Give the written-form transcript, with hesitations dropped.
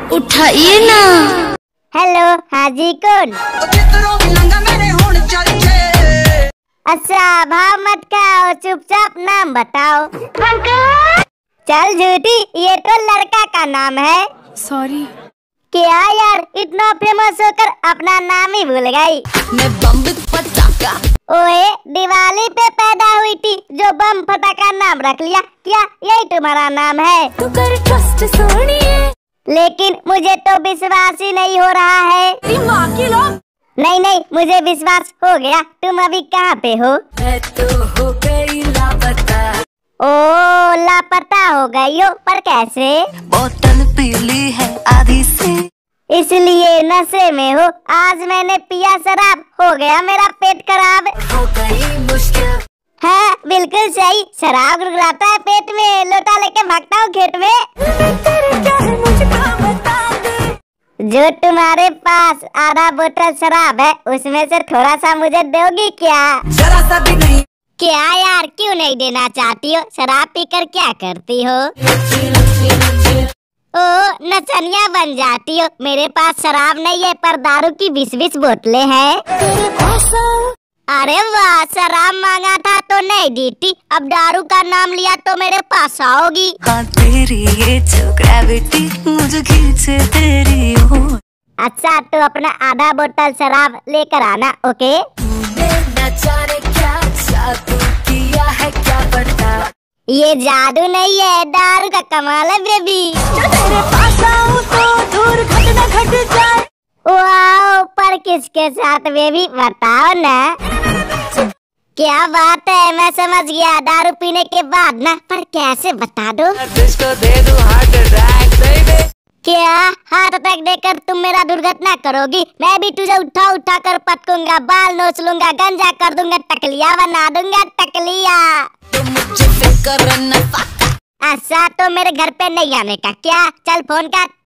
उठाइए ना। हेलो, हाँ जी कौन? अच्छा भाव मत खाओ, चुपचाप नाम बताओ। चल झूठी, ये तो लड़का का नाम है। सॉरी। क्या यार, इतना फेमस होकर अपना नाम ही भूल गई। मैं बम पटाखा। ओए, दिवाली पे पैदा हुई थी जो बम फटाका नाम रख लिया, क्या यही तुम्हारा नाम है? तू कर ट्रस्ट सोनिए। लेकिन मुझे तो विश्वास ही नहीं हो रहा है। माँ की लोग। नहीं नहीं, मुझे विश्वास हो गया। तुम अभी कहाँ पे हो? मैं तो हो गई लापता। ओ, लापता हो गई हो, पर कैसे? बोतल पीली है आधी से, इसलिए नशे में हो। आज मैंने पिया शराब, हो गया मेरा पेट खराब। हो गई मुश्किल। हाँ बिल्कुल सही, शराब गुड़गुड़ाता है पेट में, लोटा लेके भागता हूँ खेत में। जो तुम्हारे पास आधा बोतल शराब है, उसमें से थोड़ा सा मुझे दोगी क्या? जरा सा भी नहीं। क्या यार, क्यों नहीं देना चाहती हो? शराब पीकर क्या करती हो? ओ, नचनिया बन जाती हो। मेरे पास शराब नहीं है, पर दारू की 20-20 बोतलें हैं। अरे वाह, शराब मांगा था तो नहीं दी थी, अब दारू का नाम लिया तो मेरे पास आओगी। हाँ तेरी ये जो ग्रेविटी मुझे खींचे तेरी ओर। अच्छा, तो अपना आधा बोतल शराब लेकर आना, ओके? न जाने क्या जादू किया है क्या पता। ये जादू नहीं है, दारू का कमाल है बेबी। तेरे पास आऊं तो दूर घटना घट जाए। वाओ, पर किसके साथ बेबी, बताओ ना। क्या बात है, मैं समझ गया, दारू पीने के बाद ना, पर कैसे बता दो। दे दूं हार्ट अटैक बेबी। क्या हार्ट अटैक देकर तुम मेरा दुर्घटना करोगी? मैं भी तुझे उठा उठा कर पटकूंगा, बाल नोच लूंगा, गंजा कर दूंगा, टकलिया बना दूंगा, टकलिया। तुम मुझे फिक्र न। अच्छा, तो मेरे घर पे नहीं आने का क्या? चल फोन कर।